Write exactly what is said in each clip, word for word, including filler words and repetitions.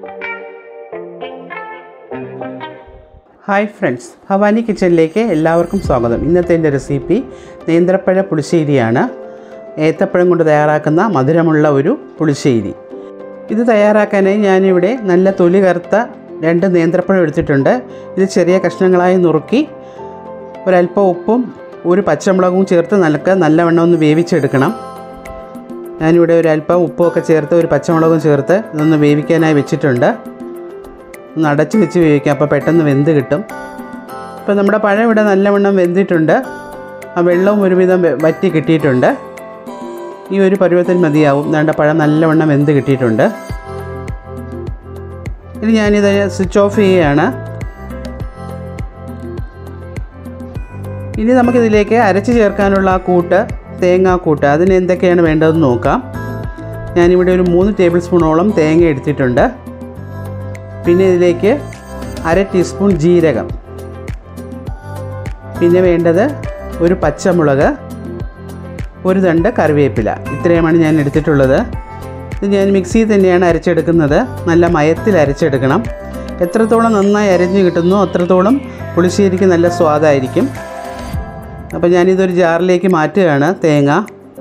Hi friends, Bhavani കിച്ചണിലേക്ക് എല്ലാവർക്കും സ്വാഗതം. ഇന്നത്തെ എൻ്റെ റെസിപ്പി നേന്ത്രപ്പഴ പുളിശ്ശേരിയാണ്. ഏത്തപ്പഴം കൊണ്ട് തയ്യാറാക്കുന്ന മധുരമുള്ള ഒരു പുളിശ്ശേരി. ഇത് തയ്യാറാക്കാനായി ഞാനിവിടെ നല്ല തൊലി കറുത്ത രണ്ട് നേന്ത്രപ്പഴം എടുത്തിട്ടുണ്ട്. ഇത് ചെറിയ കഷ്ണങ്ങളായി നുറുക്കി ഒരല്പം ഉപ്പും ഒരു പച്ചമുളകും ചേർത്ത് നല്ല നല്ലവണ്ണം ഒന്ന് വേവിച്ചെടുക്കണം. ഞാനിവിടെ ഒരല്പം ഉപ്പുമൊക്കെ ചേർത്ത് ഒരു പച്ചമുളകും ചേർത്ത് ഇതൊന്ന് വേവിക്കാനായി വെച്ചിട്ടുണ്ട്. ഒന്ന് അടച്ച് വെച്ച് വേവിക്കാം, അപ്പോൾ പെട്ടെന്ന് വെന്ത് കിട്ടും. ഇപ്പോൾ നമ്മുടെ പഴം ഇവിടെ നല്ലവണ്ണം വെന്തിട്ടുണ്ട്. ആ വെള്ളവും ഒരുവിധം വറ്റി കിട്ടിയിട്ടുണ്ട്. ഈ ഒരു പരുവത്തിൽ മതിയാവും. നമ്മുടെ പഴം നല്ലവണ്ണം വെന്ത് കിട്ടിയിട്ടുണ്ട്. ഇനി ഞാനിത് സ്വിച്ച് ഓഫ് ചെയ്യുകയാണ്. ഇനി നമുക്കിതിലേക്ക് അരച്ച് ചേർക്കാനുള്ള ആ കൂട്ട്, തേങ്ങാക്കൂട്ട്, അതിന് എന്തൊക്കെയാണ് വേണ്ടതെന്ന് നോക്കാം. ഞാനിവിടെ ഒരു മൂന്ന് ടേബിൾ സ്പൂണോളം തേങ്ങ എടുത്തിട്ടുണ്ട്. പിന്നെ ഇതിലേക്ക് അര ടീസ്പൂൺ ജീരകം, പിന്നെ വേണ്ടത് ഒരു പച്ചമുളക്, ഒരു തണ്ട് കറിവേപ്പില. ഇത്രയുമാണ് ഞാൻ എടുത്തിട്ടുള്ളത്. ഇത് ഞാൻ മിക്സിയിൽ തന്നെയാണ് അരച്ചെടുക്കുന്നത്. നല്ല മയത്തിൽ അരച്ചെടുക്കണം. എത്രത്തോളം നന്നായി അരഞ്ഞ് കിട്ടുന്നോ അത്രത്തോളം പുളിശ്ശേരിക്ക് നല്ല സ്വാദായിരിക്കും. അപ്പോൾ ഞാനിതൊരു ജാറിലേക്ക് മാറ്റുകയാണ് തേങ്ങ.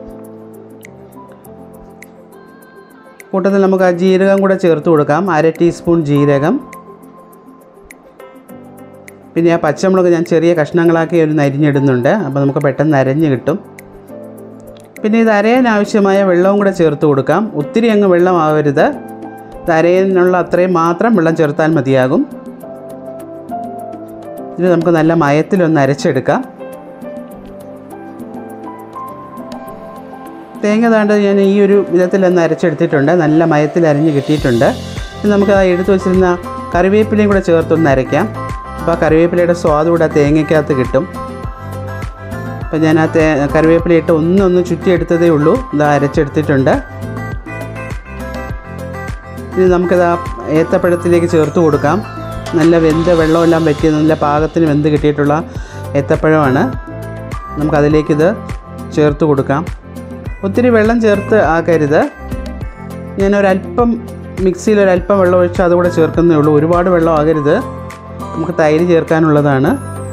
കൂട്ടത്തിൽ നമുക്ക് ആ ജീരകം കൂടെ ചേർത്ത് കൊടുക്കാം. അര ടീസ്പൂൺ ജീരകം. പിന്നെ ആ പച്ചമുളക് ഞാൻ ചെറിയ കഷ്ണങ്ങളാക്കി ഒരു അരിഞ്ഞിടുന്നുണ്ട്. അപ്പോൾ നമുക്ക് പെട്ടെന്ന് അരഞ്ഞ് കിട്ടും. പിന്നെ ഇത് അരയാൻ ആവശ്യമായ വെള്ളവും കൂടെ ചേർത്ത് കൊടുക്കാം. ഒത്തിരി അങ്ങ് വെള്ളമാവരുത്. ഇത് അരയാനുള്ള അത്രയും മാത്രം വെള്ളം ചേർത്താൽ മതിയാകും. ഇത് നമുക്ക് നല്ല മയത്തിലൊന്ന് അരച്ചെടുക്കാം. തേങ്ങ താണ്ട് ഞാൻ ഈ ഒരു വിധത്തിലൊന്ന് അരച്ചെടുത്തിട്ടുണ്ട്. നല്ല മയത്തിൽ അരിഞ്ഞ് കിട്ടിയിട്ടുണ്ട്. ഇനി നമുക്ക് ആ എടുത്ത് വെച്ചിരുന്ന കറിവേപ്പിലയും കൂടെ ചേർത്തൊന്ന് അരയ്ക്കാം. അപ്പോൾ ആ കറിവേപ്പിലയുടെ സ്വാദ് കൂടെ തേങ്ങയ്ക്കകത്ത് കിട്ടും. അപ്പോൾ ഞാൻ ആ തേ കറിവേപ്പിലയിട്ട് ഒന്നൊന്ന് ചുറ്റിയെടുത്തതേ ഉള്ളൂ. ഇതാ അരച്ചെടുത്തിട്ടുണ്ട്. ഇനി നമുക്കിത് ആ ഏത്തപ്പഴത്തിലേക്ക് ചേർത്ത് കൊടുക്കാം. നല്ല വെന്ത വെള്ളമെല്ലാം വറ്റി നല്ല പാകത്തിന് വെന്ത് കിട്ടിയിട്ടുള്ള ഏത്തപ്പഴമാണ്. നമുക്കതിലേക്കിത് ചേർത്ത് കൊടുക്കാം. ഒത്തിരി വെള്ളം ചേർത്ത് ആക്കരുത്. ഞാനൊരല്പം മിക്സിയിൽ ഒരല്പം വെള്ളം ഒഴിച്ച് അതുകൂടെ ചേർക്കുന്നേ ഉള്ളൂ. ഒരുപാട് വെള്ളം ആകരുത്. നമുക്ക് തൈര് ചേർക്കാനുള്ളതാണ്.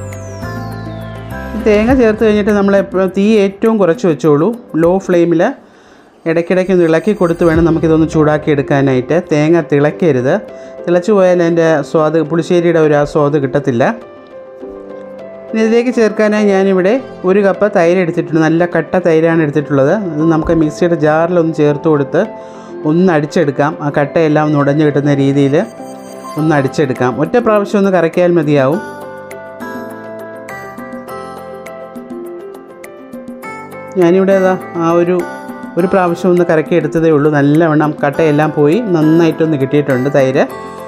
തേങ്ങ ചേർത്ത് കഴിഞ്ഞിട്ട് നമ്മൾ എപ്പോഴും തീ ഏറ്റവും കുറച്ച് വെച്ചോളൂ. ലോ ഫ്ലെയിമിൽ ഇടയ്ക്കിടയ്ക്ക് ഒന്ന് ഇളക്കി കൊടുത്ത് വേണം നമുക്കിതൊന്ന് ചൂടാക്കി എടുക്കാനായിട്ട്. തേങ്ങ തിളക്കരുത്. തിളച്ച് പോയാൽ അതിൻ്റെ സ്വാദ്, പുളിശ്ശേരിയുടെ ഒരു ആ സ്വാദ് കിട്ടത്തില്ല. ഇനി ഇതിലേക്ക് ചേർക്കാനായി ഞാനിവിടെ ഒരു കപ്പ് തൈര് എടുത്തിട്ടുണ്ട്. നല്ല കട്ട തൈരാണ് എടുത്തിട്ടുള്ളത്. അത് നമുക്ക് മിക്സിയുടെ ജാറിലൊന്ന് ചേർത്ത് കൊടുത്ത് ഒന്ന് അടിച്ചെടുക്കാം. ആ കട്ടയെല്ലാം ഒന്ന് ഉടഞ്ഞു കിട്ടുന്ന രീതിയിൽ ഒന്ന് അടിച്ചെടുക്കാം. ഒറ്റ പ്രാവശ്യം ഒന്ന് കറക്കിയാൽ മതിയാവും. ഞാനിവിടെ ആ ഒരു ഒരു പ്രാവശ്യം ഒന്ന് കറക്കി എടുത്തതേ ഉള്ളൂ. നല്ലവണ്ണം കട്ടയെല്ലാം പോയി നന്നായിട്ടൊന്ന് കിട്ടിയിട്ടുണ്ട് തൈര്.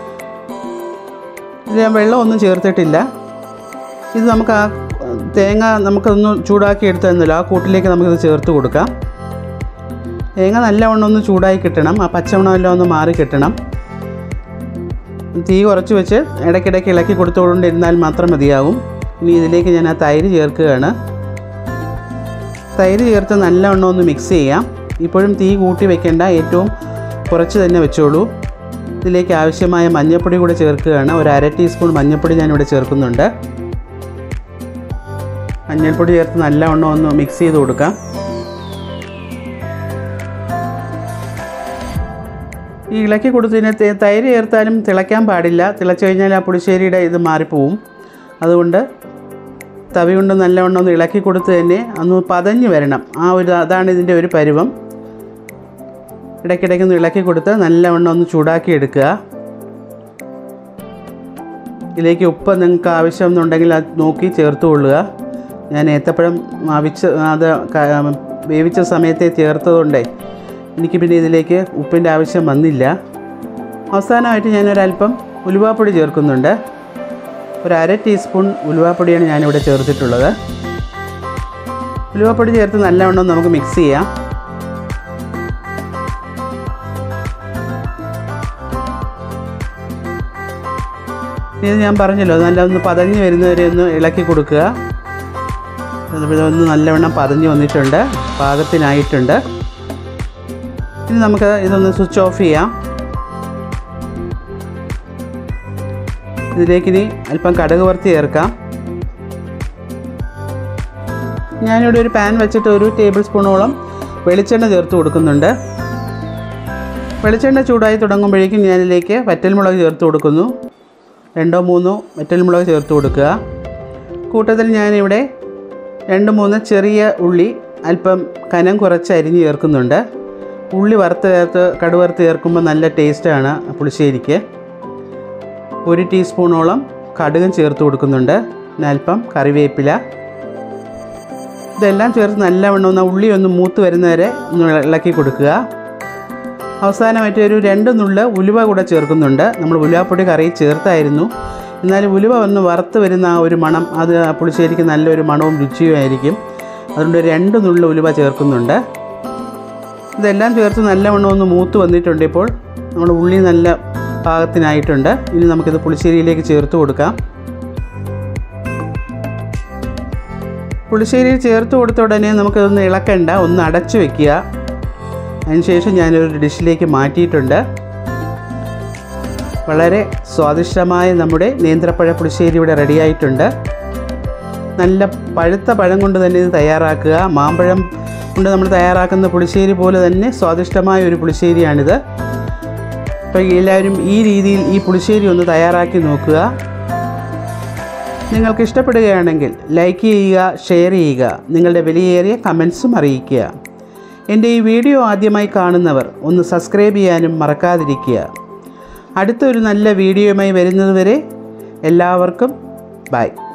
ഇത് ഞാൻ വെള്ളമൊന്നും ചേർത്തിട്ടില്ല. ഇത് നമുക്ക് ആ തേങ്ങ നമുക്കൊന്ന് ചൂടാക്കി എടുത്ത് തന്നല്ലോ, ആ കൂട്ടിലേക്ക് നമുക്കിത് ചേർത്ത് കൊടുക്കാം. തേങ്ങ നല്ലവണ്ണം ഒന്ന് ചൂടായി കിട്ടണം. ആ പച്ചമണമെല്ലാം ഒന്ന് മാറി കിട്ടണം. തീ കുറച്ച് വെച്ച് ഇടയ്ക്കിടയ്ക്ക് ഇളക്കി കൊടുത്തുകൊണ്ടിരുന്നാൽ മാത്രം മതിയാകും. ഇനി ഇതിലേക്ക് ഞാൻ ആ തൈര് ചേർക്കുകയാണ്. തൈര് ചേർത്ത് നല്ലവണ്ണം ഒന്ന് മിക്സ് ചെയ്യാം. ഇപ്പോഴും തീ കൂട്ടി വെക്കേണ്ട, ഏറ്റവും കുറച്ച് തന്നെ വെച്ചോളൂ. ഇതിലേക്ക് ആവശ്യമായ മഞ്ഞൾപ്പൊടി കൂടെ ചേർക്കുകയാണ്. ഒരു അര ടീസ്പൂൺ മഞ്ഞൾപ്പൊടി ഞാനിവിടെ ചേർക്കുന്നുണ്ട്. മഞ്ഞൾപ്പൊടി ചേർത്ത് നല്ലവണ്ണം ഒന്ന് മിക്സ് ചെയ്ത് കൊടുക്കാം. ഈ ഇളക്കി കൊടുത്തതിന് തൈര് ചേർത്താലും തിളയ്ക്കാൻ പാടില്ല. തിളച്ച് കഴിഞ്ഞാൽ ആ പുളിശ്ശേരിയുടെ ഇത് മാറിപ്പോവും. അതുകൊണ്ട് തവി കൊണ്ട് നല്ലവണ്ണം ഒന്ന് ഇളക്കി കൊടുത്ത് തന്നെ ഒന്ന് പതഞ്ഞ് വരണം. ആ ഒരു അതാണ് ഇതിൻ്റെ ഒരു പരുവം. ഇടയ്ക്കിടയ്ക്കൊന്ന് ഇളക്കി കൊടുത്ത് നല്ലവണ്ണം ഒന്ന് ചൂടാക്കി എടുക്കുക. ഇതിലേക്ക് ഉപ്പ് നിങ്ങൾക്ക് ആവശ്യം എന്നുണ്ടെങ്കിൽ അത് നോക്കി ചേർത്ത് കൊള്ളുക. ഞാൻ ഏത്തപ്പഴം അവിച്ച് അത് വേവിച്ച സമയത്തെ ചേർത്തതുകൊണ്ടേ എനിക്ക് പിന്നെ ഇതിലേക്ക് ഉപ്പിൻ്റെ ആവശ്യം വന്നില്ല. അവസാനമായിട്ട് ഞാനൊരല്പം ഉലുവാപ്പൊടി ചേർക്കുന്നുണ്ട്. ഒരു അര ടീസ്പൂൺ ഉലുവാപ്പൊടിയാണ് ഞാനിവിടെ ചേർത്തിട്ടുള്ളത്. ഉലുവാപ്പൊടി ചേർത്ത് നല്ലവണ്ണം നമുക്ക് മിക്സ് ചെയ്യാം. ഇത് ഞാൻ പറഞ്ഞല്ലോ, നല്ല ഒന്ന് പതഞ്ഞ് വരുന്നവരെ ഒന്ന് ഇളക്കി കൊടുക്കുക. ഇതൊന്ന് നല്ലവണ്ണം പതഞ്ഞ് വന്നിട്ടുണ്ട്, പാകത്തിനായിട്ടുണ്ട്. ഇനി നമുക്ക് ഇതൊന്ന് സ്വിച്ച് ഓഫ് ചെയ്യാം. ഇതിലേക്ക് ഇനി അല്പം കടുക് വറുത്ത് ചേർക്കാം. ഞാനിവിടെ ഒരു പാൻ വെച്ചിട്ട് ഒരു ടേബിൾ സ്പൂണോളം വെളിച്ചെണ്ണ ചേർത്ത് കൊടുക്കുന്നുണ്ട്. വെളിച്ചെണ്ണ ചൂടായി തുടങ്ങുമ്പോഴേക്കും ഞാനിതിലേക്ക് വറ്റൽമുളക് ചേർത്ത് കൊടുക്കുന്നു. രണ്ടോ മൂന്നോ വറ്റൽമുളക് ചേർത്ത് കൊടുക്കുക. കൂട്ടത്തിൽ ഞാനിവിടെ രണ്ട് മൂന്ന് ചെറിയ ഉള്ളി അല്പം കനം കുറച്ച് അരിഞ്ഞ് ചേർക്കുന്നുണ്ട്. ഉള്ളി വറുത്ത് ചേർത്ത് കടുക് വറുത്ത് ചേർക്കുമ്പോൾ നല്ല ടേസ്റ്റാണ് പുളിശ്ശേരിക്ക്. ഒരു ടീസ്പൂണോളം കടുകും ചേർത്ത് കൊടുക്കുന്നുണ്ട്. പിന്നെ അല്പം കറിവേപ്പില. ഇതെല്ലാം ചേർത്ത് നല്ലവണ്ണം ഒന്ന് ഉള്ളി ഒന്ന് മൂത്ത് വരുന്നവരെ ഒന്ന് ഇളക്കി കൊടുക്കുക. അവസാനമായിട്ട് ഒരു രണ്ട് നുള്ള് ഉലുവ കൂടെ ചേർക്കുന്നുണ്ട്. നമ്മൾ ഉലുവാപ്പൊടി കറിയിൽ ചേർത്തായിരുന്നു. എന്നാലും ഉലുവ ഒന്ന് വറുത്ത് വരുന്ന ആ ഒരു മണം, അത് പുളിശ്ശേരിക്ക് നല്ലൊരു മണവും രുചിയുമായിരിക്കും. അതുകൊണ്ട് രണ്ട് നുള്ള് ഉലുവ ചേർക്കുന്നുണ്ട്. ഇതെല്ലാം ചേർത്ത് നല്ലവണ്ണം ഒന്ന് മൂത്ത് വന്നിട്ടുണ്ട്. ഇപ്പോൾ നമ്മുടെ ഉള്ളി നല്ല പാകത്തിനായിട്ടുണ്ട്. ഇനി നമുക്കിത് പുളിശ്ശേരിയിലേക്ക് ചേർത്ത് കൊടുക്കാം. പുളിശ്ശേരിയിൽ ചേർത്ത് കൊടുത്ത ഉടനെ നമുക്കതൊന്ന് ഇളക്കണ്ട, ഒന്ന് അടച്ചു വയ്ക്കുക. അതിനുശേഷം ഞാനൊരു ഡിഷിലേക്ക് മാറ്റിയിട്ടുണ്ട്. വളരെ സ്വാദിഷ്ടമായ നമ്മുടെ നേന്ത്രപ്പഴ പുളിശ്ശേരി ഇവിടെ റെഡിയായിട്ടുണ്ട്. നല്ല പഴുത്ത പഴം കൊണ്ട് തന്നെ ഇത് തയ്യാറാക്കുക. മാമ്പഴം കൊണ്ട് നമ്മൾ തയ്യാറാക്കുന്ന പുളിശ്ശേരി പോലെ തന്നെ സ്വാദിഷ്ടമായ ഒരു പുളിശ്ശേരിയാണിത്. അപ്പോൾ എല്ലാവരും ഈ രീതിയിൽ ഈ പുളിശ്ശേരി ഒന്ന് തയ്യാറാക്കി നോക്കുക. നിങ്ങൾക്ക് ഇഷ്ടപ്പെടുകയാണെങ്കിൽ ലൈക്ക് ചെയ്യുക, ഷെയർ ചെയ്യുക, നിങ്ങളുടെ വിലയേറിയ കമൻസും അറിയിക്കുക. എൻ്റെ ഈ വീഡിയോ ആദ്യമായി കാണുന്നവർ ഒന്ന് സബ്സ്ക്രൈബ് ചെയ്യാനും മറക്കാതിരിക്കുക. അടുത്തൊരു നല്ല വീഡിയോയുമായി വരുന്നതുവരെ എല്ലാവർക്കും ബൈ.